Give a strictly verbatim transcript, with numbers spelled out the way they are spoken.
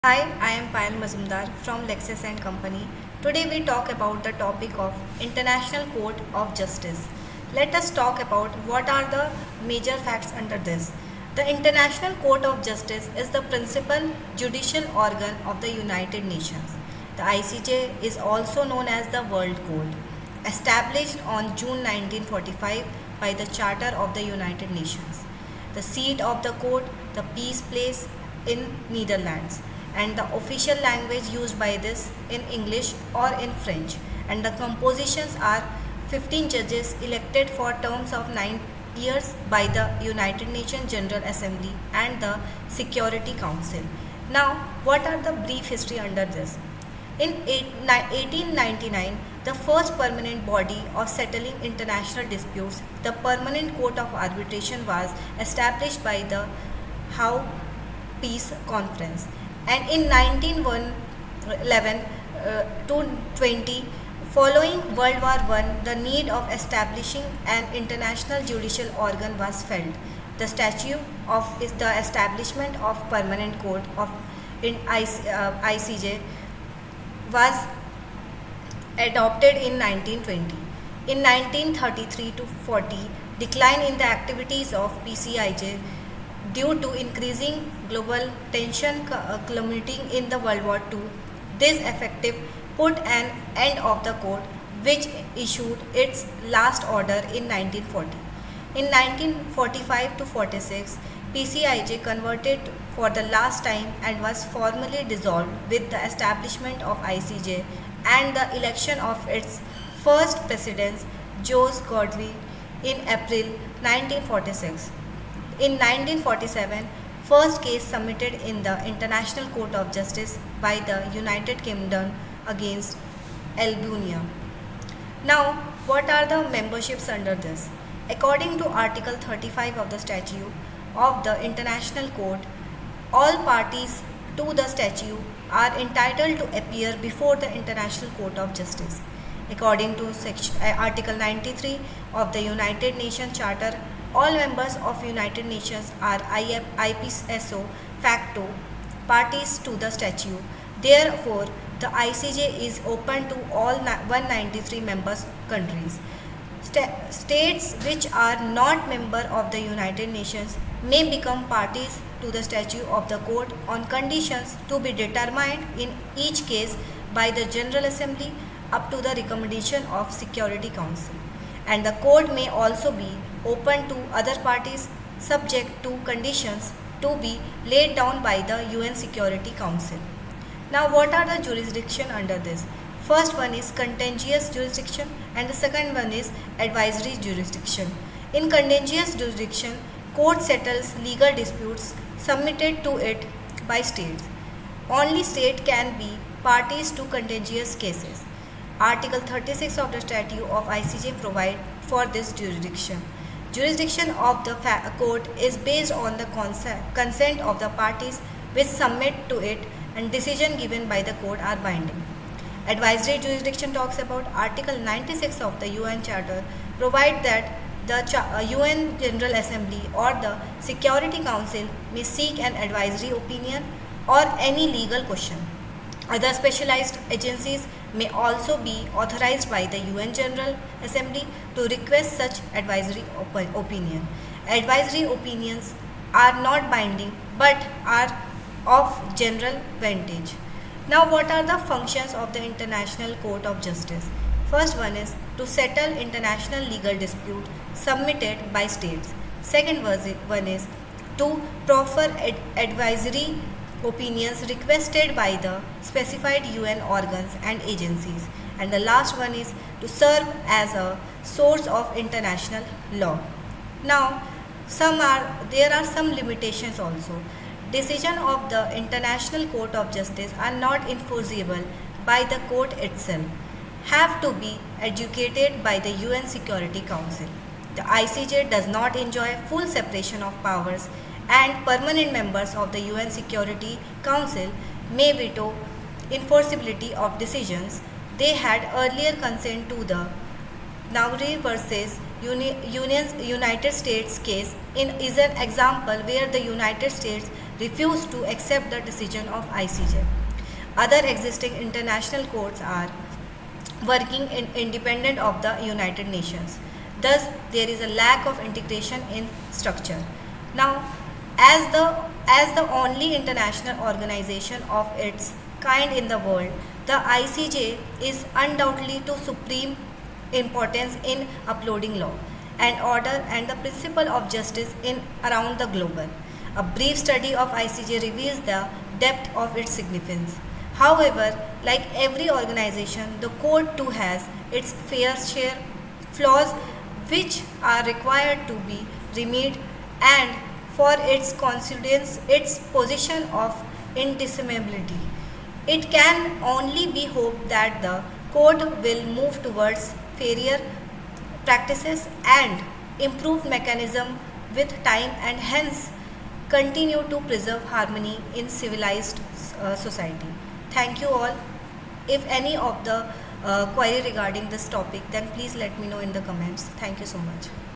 Hi, I am Payal Mazumdar from Lexis and Company. Today we talk about the topic of International Court of Justice. Let us talk about what are the major facts under this. The International Court of Justice is the principal judicial organ of the United Nations. The I C J is also known as the World Court, established on June nineteen forty-five by the Charter of the United Nations. The seat of the court, the Peace Place in Netherlands, and the official language used by this in English or in French, and the compositions are fifteen judges elected for terms of nine years by the United Nations General Assembly and the Security Council. Now, what are the brief history under this? In eighteen ninety-nine, the first permanent body of settling international disputes, the Permanent Court of Arbitration, was established by the Hague Peace Conference. And in nineteen eleven uh, to twenty, following World War One, the need of establishing an international judicial organ was felt. The statute of is the establishment of Permanent Court of in I C J was adopted in nineteen twenty. In nineteen thirty-three to forty, decline in the activities of P C I J due to increasing global tension culminating in the World War Two. This effective put an end of the court, which issued its last order in nineteen forty. In nineteen forty-five to forty-six, P C I J converted for the last time and was formally dissolved with the establishment of I C J and the election of its first president, Jose Godoy, in April nineteen forty-six. In nineteen forty-seven, first case submitted in the International Court of Justice by the United Kingdom against Albania. Now, what are the memberships under this? According to Article thirty-five of the Statute of the International Court, all parties to the statute are entitled to appear before the International Court of Justice. According to section, uh, Article ninety-three of the United Nations Charter, all members of United Nations are I P S O facto parties to the statute. Therefore, the I C J is open to all one hundred ninety-three members countries. St states which are not member of the United Nations may become parties to the statute of the court on conditions to be determined in each case by the General Assembly up to the recommendation of Security Council. And the court may also be open to other parties subject to conditions to be laid down by the U N Security Council. Now, what are the jurisdiction under this? First one is contagious jurisdiction and the second one is advisory jurisdiction. In contagious jurisdiction, court settles legal disputes submitted to it by states. Only state can be parties to contagious cases. Article thirty-six of the Statute of I C J provide for this jurisdiction. Jurisdiction of the court is based on the consent of the parties which submit to it, and decision given by the court are binding. Advisory jurisdiction talks about Article ninety-six of the U N Charter provide that the U N General Assembly or the Security Council may seek an advisory opinion or any legal question. Other specialized agencies may also be authorized by the U N General Assembly to request such advisory op opinion. Advisory opinions are not binding but are of general advantage. Now, what are the functions of the International Court of Justice? First one is to settle international legal dispute submitted by states. Second one is to proffer ad advisory opinions requested by the specified U N organs and agencies. And the last one is to serve as a source of international law. Now, some are there are some limitations also. Decision of the International Court of Justice are not enforceable by the court itself, have to be adjudicated by the U N Security Council. The I C J does not enjoy full separation of powers, and permanent members of the U N Security Council may veto enforceability of decisions they had earlier consent to. The Nauri versus Uni Unions, United States case in, is an example where the United States refused to accept the decision of I C J. Other existing international courts are working in independent of the United Nations. Thus, there is a lack of integration in structure. Now, as the as the only international organization of its kind in the world, the I C J is undoubtedly to supreme importance in upholding law and order and the principle of justice in around the globe. A brief study of I C J reveals the depth of its significance. However, like every organization, the court too has its fair share flaws which are required to be remedied, and for its constituents its position of indissemblability. It can only be hoped that the court will move towards fairer practices and improved mechanism with time, and hence continue to preserve harmony in civilized uh, society. Thank you all. If any of the uh, query regarding this topic, then please let me know in the comments. Thank you so much.